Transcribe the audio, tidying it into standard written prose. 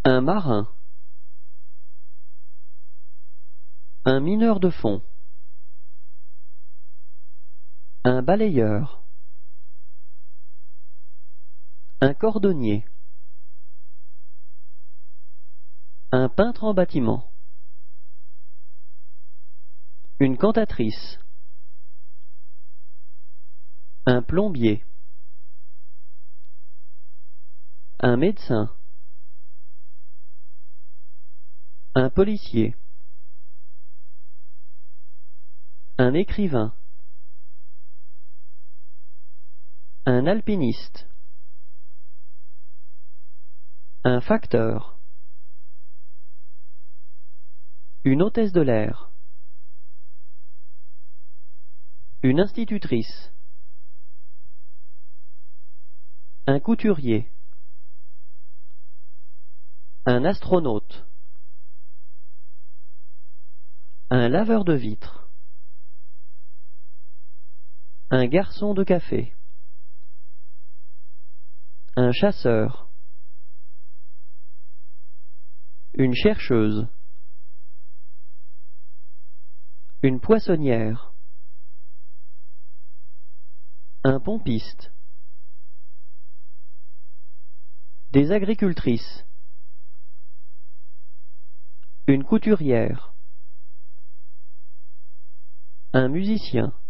Un marin. Un mineur de fond. Un balayeur. Un cordonnier. Un peintre en bâtiment. Une cantatrice. Un plombier. Un médecin. Un policier. Un écrivain. Un alpiniste. Un facteur. Une hôtesse de l'air. Une institutrice. Un couturier. Un astronaute. Un laveur de vitres. Un garçon de café. Un chasseur. Une chercheuse. Une poissonnière. Un pompiste. Des agricultrices. Une couturière. Un musicien.